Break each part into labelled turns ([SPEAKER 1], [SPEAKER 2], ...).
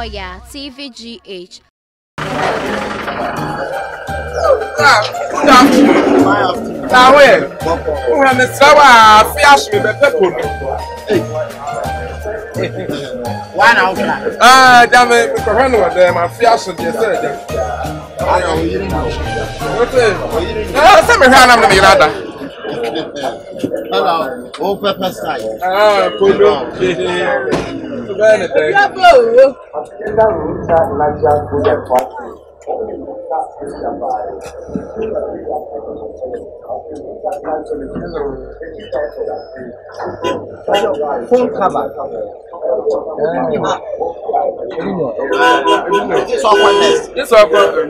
[SPEAKER 1] Oyaa, Tvgh.
[SPEAKER 2] Now, where? When the flower fiash me, the pepper.
[SPEAKER 3] Why now?
[SPEAKER 2] Damn it, Corona, them, I fiash it, yes, sir.
[SPEAKER 3] I know you know.
[SPEAKER 2] Some hand on the ladder.
[SPEAKER 3] Hello, all pepper side.
[SPEAKER 2] Polo.
[SPEAKER 3] Phone cover. This one next.
[SPEAKER 2] This one.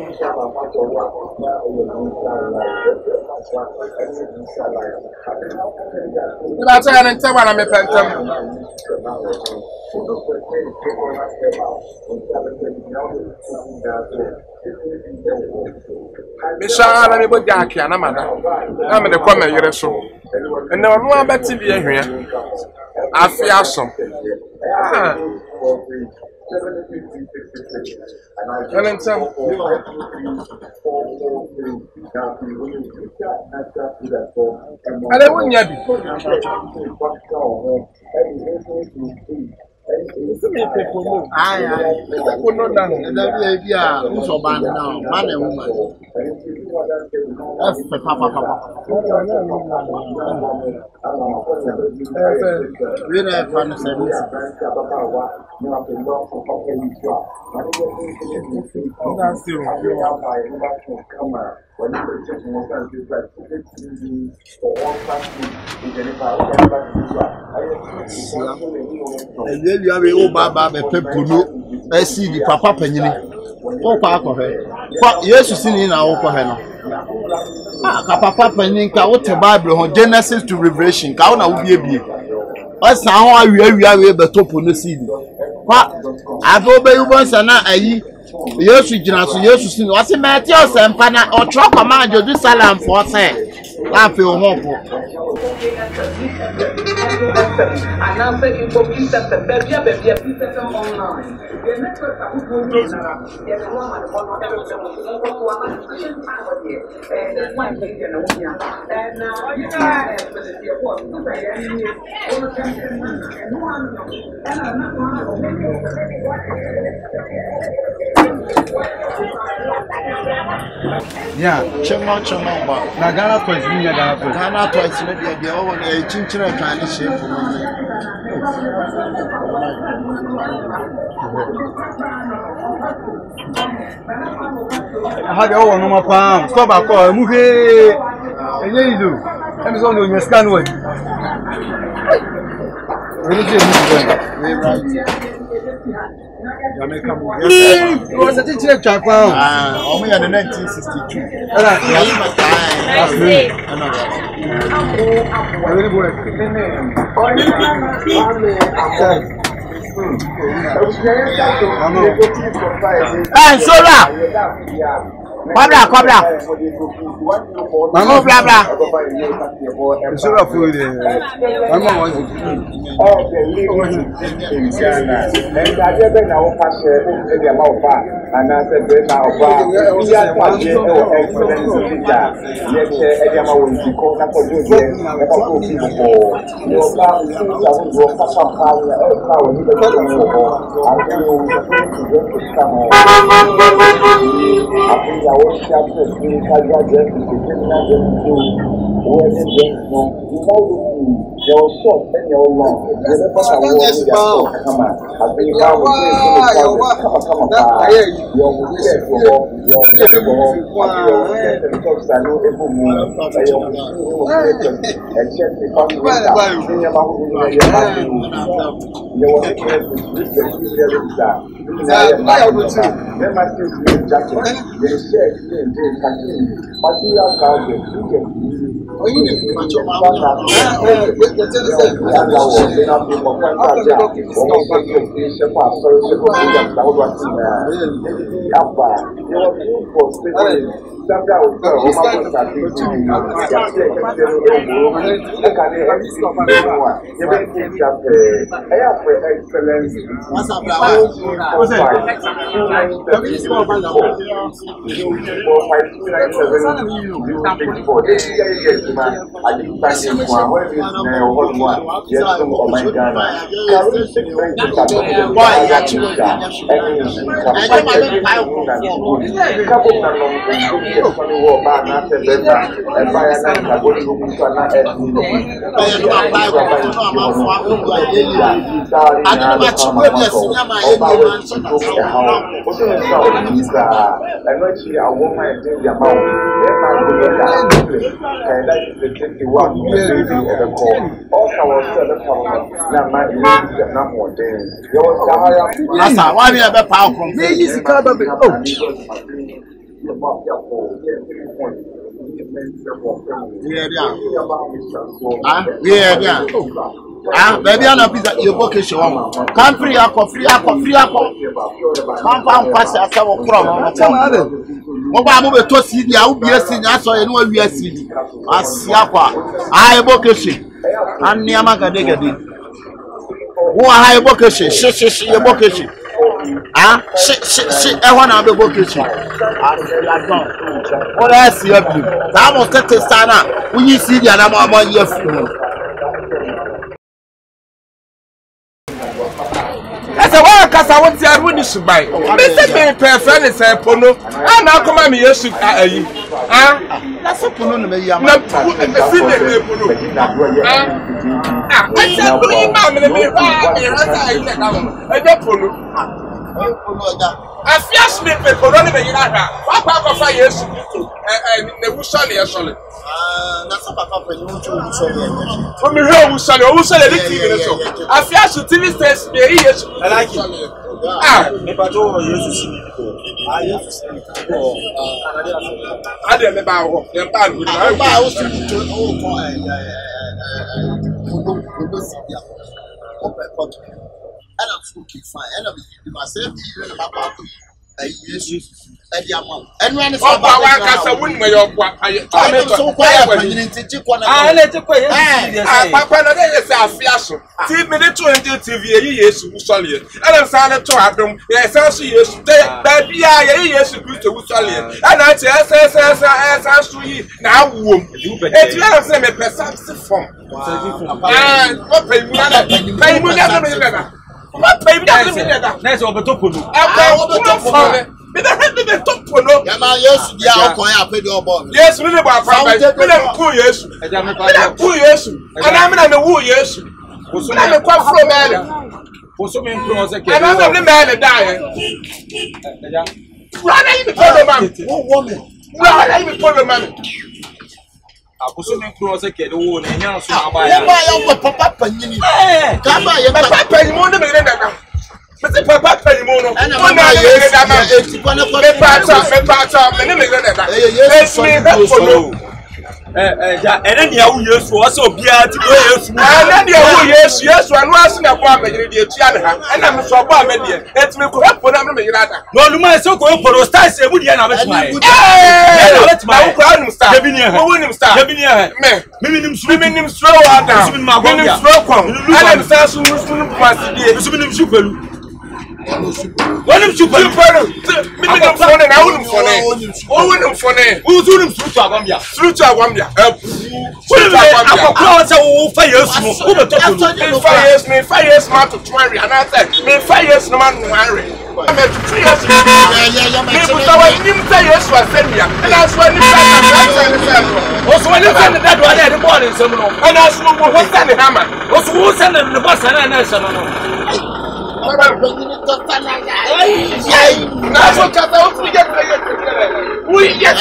[SPEAKER 2] I'm trying to tell what I'm a phantom. Michelle, I'm a good guy, and I'm in the corner here. So, and now I'm about to be here. I feel some. And then some. And I wouldn't have
[SPEAKER 3] Man and woman. You have a old baba, pepper, I see the papa penny. Oh, Papa, yes, you see in our Papa. Papa penny, what the Bible, Genesis to Revelation, Kauna will be a bee. What's how we are able to top on the seed? What? I go by once and I. Yes, you see, what's the matter? And Pana or truck a man, you do salam for say. I feel hope.
[SPEAKER 4] Yeah,
[SPEAKER 3] Chema,
[SPEAKER 4] na Ghana toys,
[SPEAKER 3] Ghana toys, maybe they all a chinchilla kind of shape.
[SPEAKER 4] I had all on my palm. Stop a call, move it. And you do. I'm just on your scan way. It was a teacher trap.
[SPEAKER 3] Only in 1962.
[SPEAKER 4] Suro! Cobra! Mama, blah. Suro food. Mama was
[SPEAKER 5] and I never know what the amount and I said, we are not
[SPEAKER 3] Baby, I'm not pizza. You book is your come free, free. Come pass a from. Mobile to see the OBS in us or no USC. As Yapa, I book a ship. And Niamaka Digadi. Who I book a ship? She, your book a ship. She, I want to book a ship. What else you have to? I must take a stand up when you see the animal 1 year funeral.
[SPEAKER 2] As a work, as I want to win this by. Mr. May prefer is a pono. I now come at me, yes, that's a pono. I feel me people running the Yara. Papa of years and the Wusali actually. That's a papa when you from the hill Wusali, Wusali. I feel to TV says, yes, I like it. If I told you to see I used to say, I didn't know the band with my house to and I'm smoking fine. And I'm myself, even about yes, and when it's about I win where you're so quiet. I let you quiet. Papa, yes, I feel 10 minutes to enter Tvgh, yes, Usalia. And I'm silent to have them. Yes, I see you stay. Baby, yes, you put to Usalia. And I say, as to you now, it's not the same person form. What pay me? What pay me? That's over to put. Yes, we never found yes. And I'm a woo, yes. I'm a quite from man. For so many cross and I'm the man that died. Run in the man. Run in the man. I was so many cross a kid, oh, and now so I papa. Come on, papa, you want to be but the papa penny mono, and I'm and then you use for us, and then you yes, one was in a apartment, and I'm so bad, let's make up for them. No, you might so go for those ties, and would you have let my crown start, winning star, minimum swimming throw out now, winning stroke, and I'm Sassou. When I'm super, I wouldn't for name. Who's doing through to Awambia? Through to Awambia. 5 years, man to marry, and I said, 5 years, no man to marry. I met 3 years. Yes, was sent here, and that's when you also when you send that one at the morning, and that's what's the hammer. Also, who sent them the bus and I know. That's what we get. We get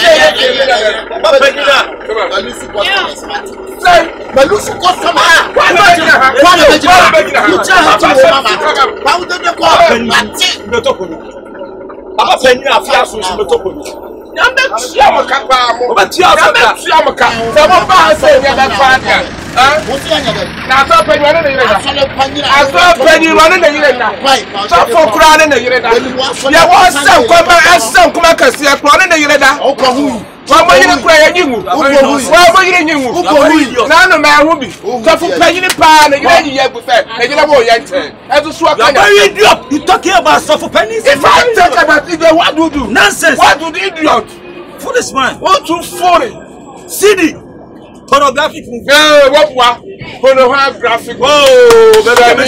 [SPEAKER 6] You talking about suffer pennies?
[SPEAKER 2] If I talk about it, what do you do?
[SPEAKER 6] Nonsense.
[SPEAKER 2] What do the idiot?
[SPEAKER 6] Foolish man.
[SPEAKER 2] What to foreign?
[SPEAKER 6] CD. Pornographic movie.
[SPEAKER 2] What? Pornographic.
[SPEAKER 6] Oh, baby, I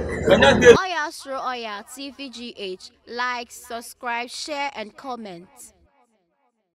[SPEAKER 1] Oyaa, Suro, Oyaa, Tvgh. Like, subscribe, share, and comment.